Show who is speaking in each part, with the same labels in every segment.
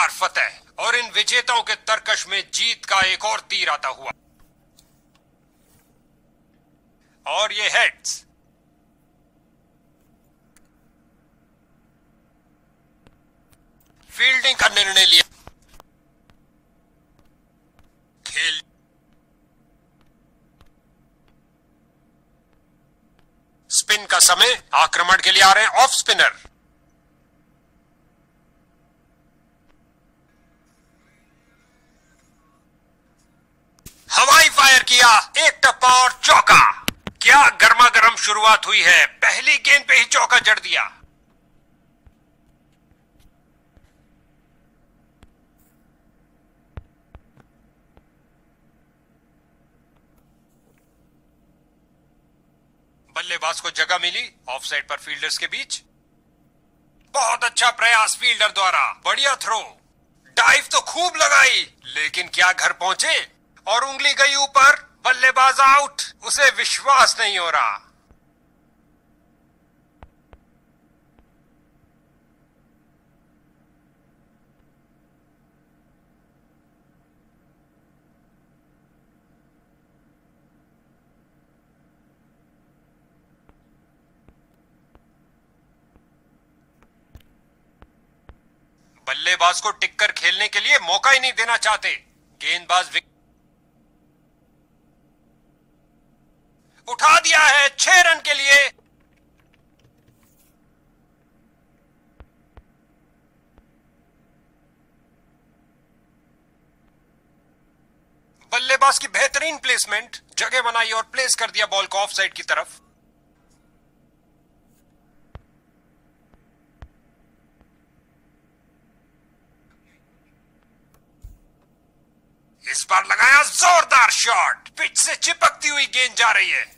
Speaker 1: शानदार फतेह और इन विजेताओं के तरकश में जीत का एक और तीर आता हुआ। और ये हेड्स। फील्डिंग का निर्णय लिया। खेल स्पिन का समय। आक्रमण के लिए आ रहे हैं ऑफ स्पिनर। हवाई फायर किया, एक टप्पा और चौका। क्या गर्मा गर्म शुरुआत हुई है, पहली गेंद पे ही चौका जड़ दिया। बल्लेबाज को जगह मिली ऑफ साइड पर फील्डर्स के बीच। बहुत अच्छा प्रयास फील्डर द्वारा, बढ़िया थ्रो। डाइव तो खूब लगाई, लेकिन क्या घर पहुंचे और उंगली गई ऊपर। बल्लेबाज आउट, उसे विश्वास नहीं हो रहा। बल्लेबाज को टिककर खेलने के लिए मौका ही नहीं देना चाहते। गेंदबाज उठा दिया है 6 रन के लिए। बल्लेबाज की बेहतरीन प्लेसमेंट, जगह बनाई और प्लेस कर दिया बॉल को ऑफ साइड की तरफ। इस बार लगाया जोरदार शॉट, पिच से चिपकती हुई गेंद जा रही है।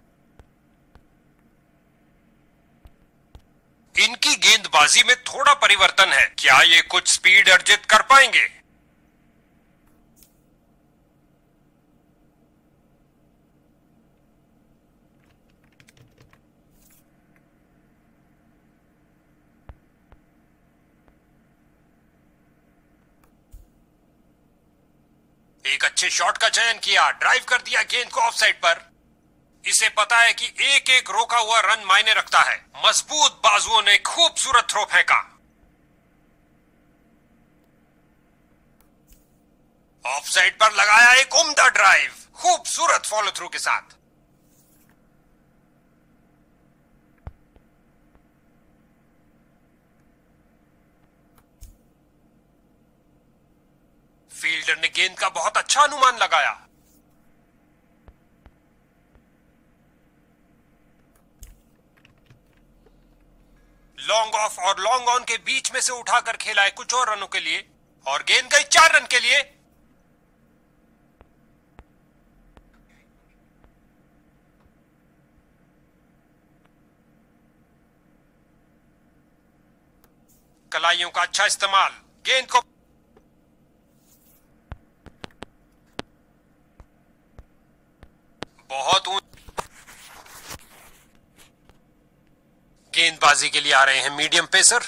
Speaker 1: इनकी गेंदबाजी में थोड़ा परिवर्तन है, क्या ये कुछ स्पीड अर्जित कर पाएंगे? एक अच्छे शॉट का चयन किया, ड्राइव कर दिया गेंद को ऑफ साइड पर। इसे पता है कि एक एक रोका हुआ रन मायने रखता है। मजबूत बाजुओं ने खूबसूरत थ्रो फेंका। ऑफ साइड पर लगाया एक उम्दा ड्राइव, खूबसूरत फॉलो थ्रू के साथ। फील्डर ने गेंद का बहुत अच्छा अनुमान लगाया। लॉन्ग ऑफ और लॉन्ग ऑन के बीच में से उठाकर खेला है कुछ और रनों के लिए, और गेंद गई 4 रन के लिए। कलाइयों का अच्छा इस्तेमाल, गेंद को बहुत गेंदबाजी के लिए आ रहे हैं मीडियम पेसर।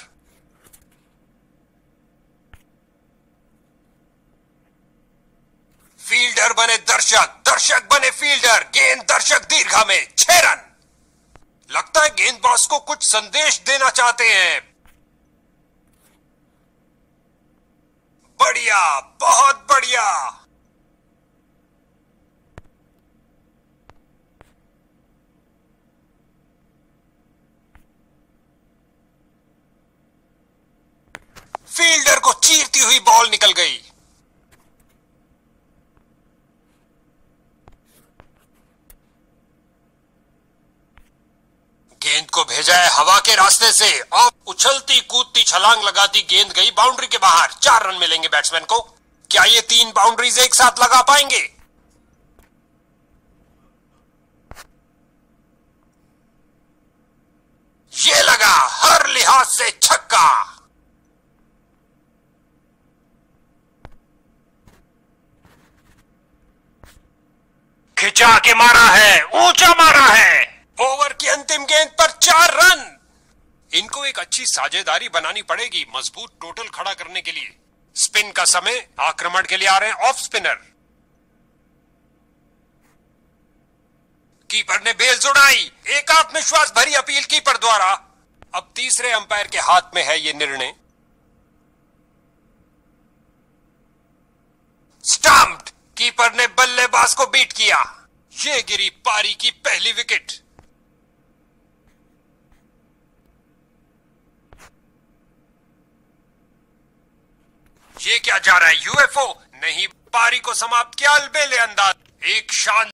Speaker 1: फील्डर बने दर्शक, दर्शक बने फील्डर। गेंद दर्शक दीर्घा में, 6 रन। लगता है गेंदबाज को कुछ संदेश देना चाहते हैं। बढ़िया, बहुत बढ़िया। फील्डर को चीरती हुई बॉल निकल गई। गेंद को भेजा है हवा के रास्ते से और उछलती कूदती छलांग लगाती गेंद गई बाउंड्री के बाहर। 4 रन मिलेंगे बैट्समैन को। क्या ये 3 बाउंड्रीज एक साथ लगा पाएंगे? ये लगा, हर लिहाज से छक्का। खिंचा के मारा है, ऊंचा मारा है। ओवर की अंतिम गेंद पर 4 रन। इनको एक अच्छी साझेदारी बनानी पड़ेगी मजबूत टोटल खड़ा करने के लिए। स्पिन का समय, आक्रमण के लिए आ रहे हैं ऑफ स्पिनर। कीपर ने बेल्स उड़ाई, एक आत्मविश्वास भरी अपील कीपर द्वारा। अब तीसरे अंपायर के हाथ में है यह निर्णय। स्टंप्ड, कीपर ने बल्लेबाज को बीट किया। यह गिरी पारी की पहली विकेट। ये क्या जा रहा है, यूएफओ? नहीं, पारी को समाप्त किया अलबेले अंदाज। एक शान